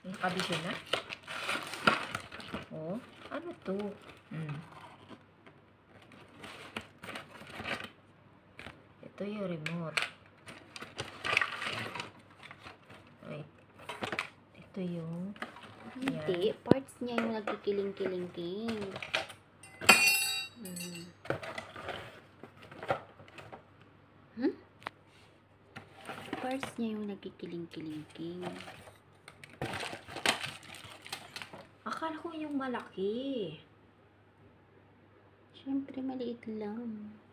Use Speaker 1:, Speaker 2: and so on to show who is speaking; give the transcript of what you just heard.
Speaker 1: Nakabili na. Oh, ano to? Ito yung remote. Ay. Ito yung
Speaker 2: hindi. Parts niya yung nagkikiling-kilingking. Parts niya yung nagkikiling-kilingking.
Speaker 1: Akala ko yung malaki.
Speaker 2: Siyempre, maliit lang.